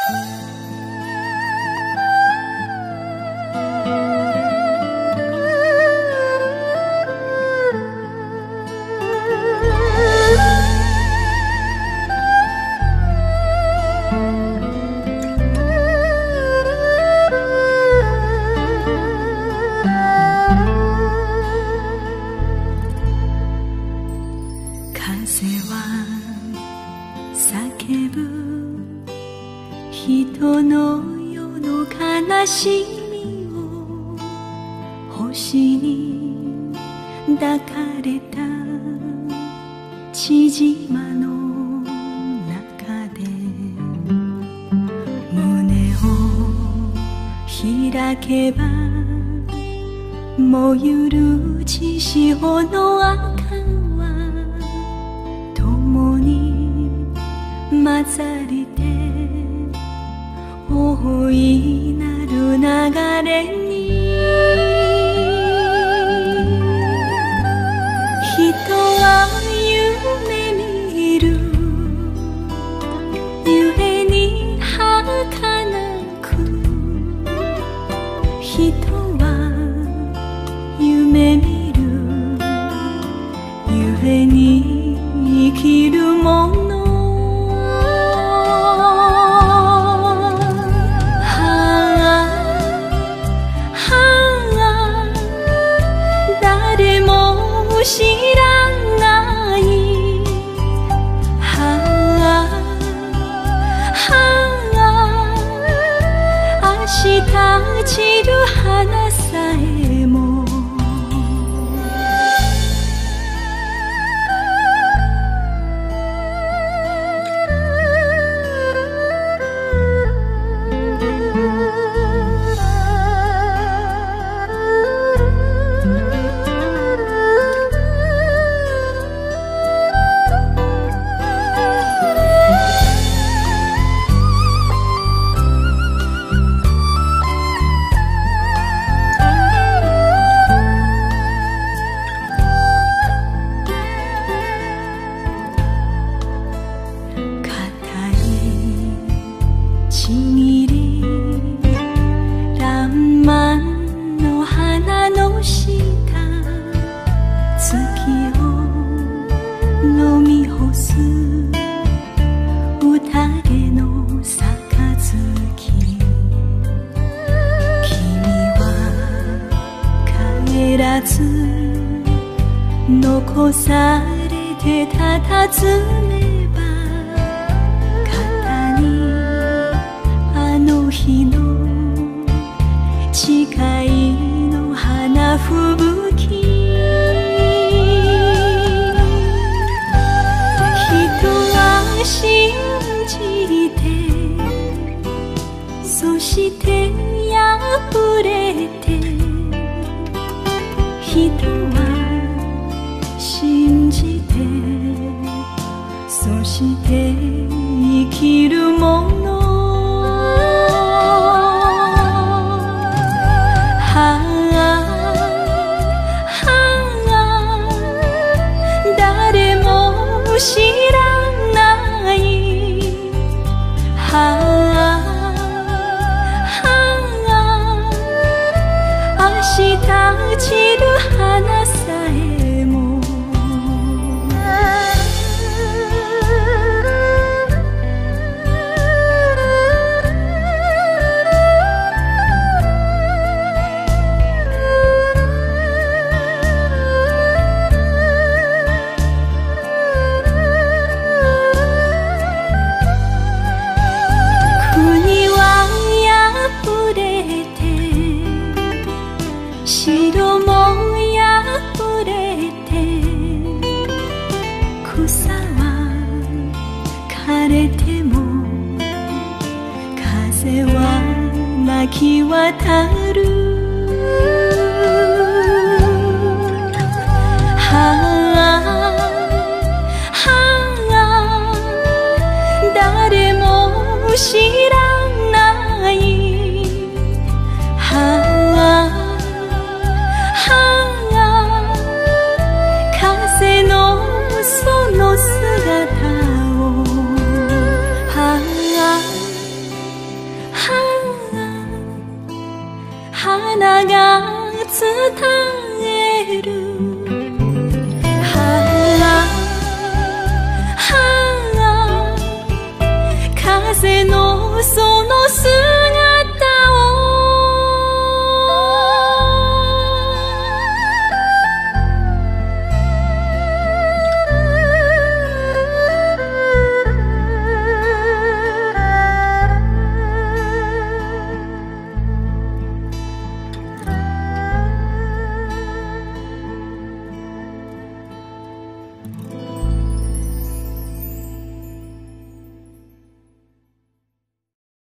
叫ぶ人の世の悲しみを星に抱かれた千島の中で胸を開けば燃ゆる血潮の赤は共に混ざりて大いなる流れに人は夢見るゆえに儚く人は夢見るゆえに生きるもの知らない明日散る花さえもちぎりらんまんの花の下月を飲み干す宴の杯君は帰らず残されてたたずめば肩にあの日の誓いの花吹雪人は信じてそして破れて人は信じてそして生きるもの誰も知らない明日散る花さえも国は破れて城も破れて草は枯れても風は泣き渡る